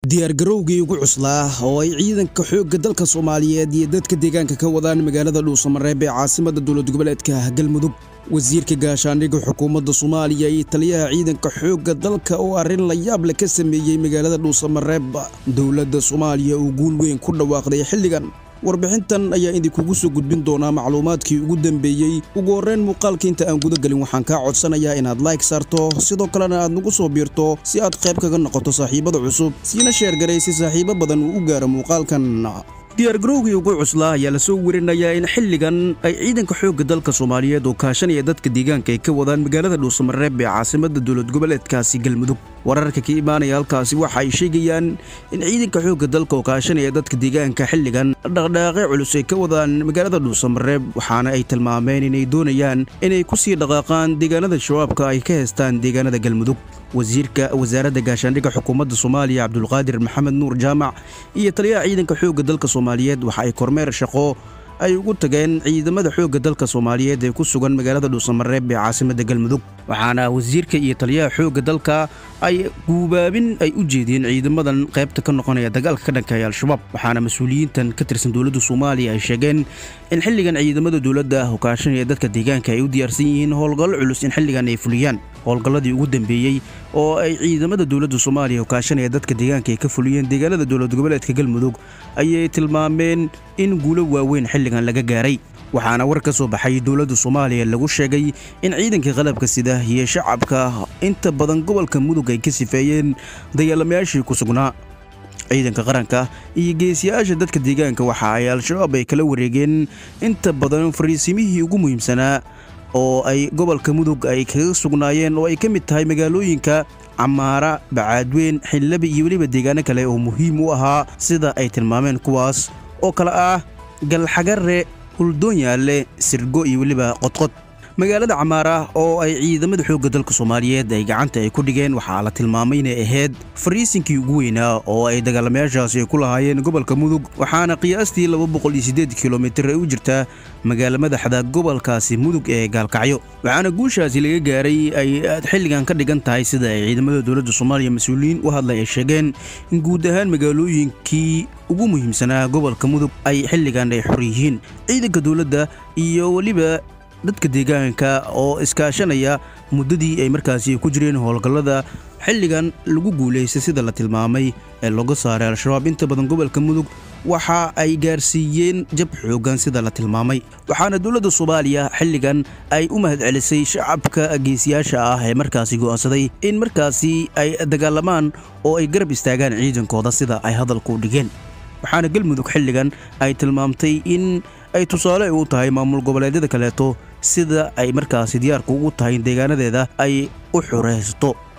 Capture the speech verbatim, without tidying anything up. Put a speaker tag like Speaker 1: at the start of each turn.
Speaker 1: diyaargarowgii ugu cuslaa oo ay ciidanka xoogga dalka Soomaaliyeed iyo dadka deegaanka ka wadaan magaalada Dhuusamareeb ee caasimadda dowlad goboleedka Galmudug wasiirka gaashaandhigga xukuumadda Soomaaliya iyo taliyaha ciidanka xoogga dalka oo arrin la yaab leh ka sameeyay magaalada Dhuusamareeb dowladda Soomaaliya oo guul weyn ku dhawaaqday xilligan warbixintan ayaa idinku soo gudbin doona macluumaadkii ugu dambeeyay ugu horreyn muuqaalka inta aan guda galin waxaan ka codsanayaa inaad like saarto sidoo kalena aad nagu soo biirto si aad qayb kaga noqoto saaxiibada cusub siina share gareysi saaxiibo badan uu u gaaro muuqaalkan diyaargarowgii ugu cuslaa ayaa la soo warinayaa in xilligan ay ciidanka xoogga dalka Soomaaliyeed oo kaashanaya dadka deegaanka ay ka wadaan magaalada Dhuusamareeb ee caasimadda dowlad goboleedkaasi Galmudug wararka ka imaanaya halkaasi waxa ay sheegayaan in ciidanka xoogga dalka oo kaashanaya dadka deegaanka xilligan dhaqdhaqaaqyo culus ay ka wadaan magaalada Dhuusamareeb waxaana ay tilmaameen inay doonayaan inay ku sii dhaqaaqaan deegaanada shabaabka ay ka heestaan deegaanada Galmudug wasiirka wasaaradda gaashaandhigga xukuumadda Soomaaliya Cabdulqaadir Maxamed Nuur Jaamac iyo taliyaha ciidanka xoogga dalka Soomaaliyeed waxa ay kormeer shaqo ay ugu tageen ciidamada xoogga dalka Soomaaliyeed ee ku sugan magaalada Dhuusamareeb ee caasimadda Galmudug waxaana wasiirka iyo taliyaha xoogga dalka ay guubaabin ay u jeediyeen ciidamadan qaybta ka noqonaya dagaalka ka dhanka ah al-shabaab waxaana mas'uuliyiintan ka tirsan dowladda Soomaaliya ay sheegeen in xilligan ciidamada dowladda hogaashanaya dadka deegaanka ay u diyaarsan yihiin howlgallo culus in xilligan ay fuliyaan howlgalladii ugu dambeeyay oo ay ciidamada dowladda Soomaaliya hogaashanaya dadka deegaanka ay ka fuliyeen deegaanada dowlad goboleedka Galmudug ayay tilmaameen in guulo waaweyn xilligan laga gaaray waxaana war ka soo baxay dowladda Soomaaliya lagu sheegay in ciidanka qalabka sida iyo shacabka inta badan gobolka Mudug ay ka sifeeyeen dagaalamayaashii ku sugnaa ciidanka qaranka iyo geesiyaasha dadka deegaanka waxa ay al-shabaab ay kala wareegeen inta badan fariisimihii ugu muhiimsanaa oo ay gobolka Mudug ay kaga sugnaayeen oo ay ka mid tahay magaalooyinka Camaara Bacaadweyn Xillabi iyo waliba deegaano kale oo muhiim u ahaa sida ay tilmaameen kuwaas oo kala ah Galxagare Uldoonyaale Sirgo iyo waliba Qodqod magaalada Camaara oo ay ciidamada xoogga dalka Soomaaliyeed ay gacanta ay ku dhigeen waxa la tilmaamay inay ahayd fariisinkii ugu weynaa oo ay dagaalamayaashaasi ku lahaayeen gobolka Mudug waxaana qiyaastii laba boqol iyo siddeed kiiloomitir ay u jirtaa magaalada madaxda gobolkaasi Mudug ee Gaalkacyo waxaana guushaasi laga gaaray ay xilligan ka dhigan tahay sida ay ciidamada dowladda Soomaaliya mas'uuliyiin u hadlay ay sheegeen in guud ahaan magaalooyinkii ugu muhiimsanaa gobolka Mudug ay xilligan ay xor yihiin ciidanka dowladda iyo waliba dadka deegaanka oo iskaashanaya muddadii ay markaasi ku jireen howlgallada xilligan lagu guuleystay sida la tilmaamay ee laga saaray al-shabaab inta badan gobolka Mudug waxa ay gaarsiiyeen jab xoogan sida la tilmaamay waxaana dowladda Soomaaliya xilligan ay u mahad celisay shacabka geesiyaasha ah ee markaasi go'aansaday in markaasi ay dagaalamaan oo ay garab istaagaan ciidankooda sida ay hadalku dhigeen waxaana Galmudug xilligan ay tilmaamtay in ay tusaale u tahay maamul goboleedyada kaleeto sida ay markaasi diyaarku ugu tahay deegaanadeeda ay u xoreysto